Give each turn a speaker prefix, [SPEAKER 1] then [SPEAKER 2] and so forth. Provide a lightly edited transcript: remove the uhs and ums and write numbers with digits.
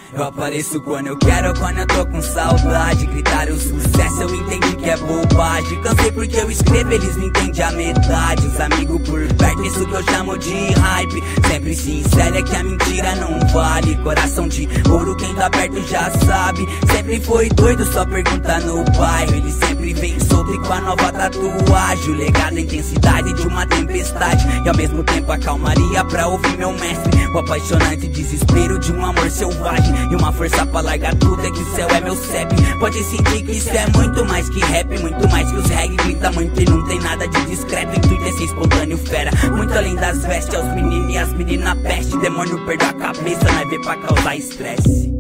[SPEAKER 1] Eu apareço quando eu quero, quando eu tô com saudade. Gritar o sucesso eu entendi que é bobagem. Cansei porque eu escrevo, eles não entendem a metade. Os amigos por perto, isso que eu chamo de hype. Sempre sincero é que a mentira não vale. Coração de ouro, quem tá perto já sabe. Sempre foi doido, só pergunta no bairro. Ele sempre vem solto e com a nova tatuagem. O legado, a intensidade de uma tempestade e ao mesmo tempo a calmaria pra ouvir meu mestre. O apaixonante desespero de um amor selvagem e uma força pra largar tudo, é que o céu é meu CEP. Pode sentir que isso é muito mais que rap, muito mais que os reggae. Grita muito e não tem nada de discreto. Intuito é ser espontâneo, fera, muito além das vestes. Aos meninos e as meninas peste. Demônio perdeu a cabeça, nós vê pra causar estresse.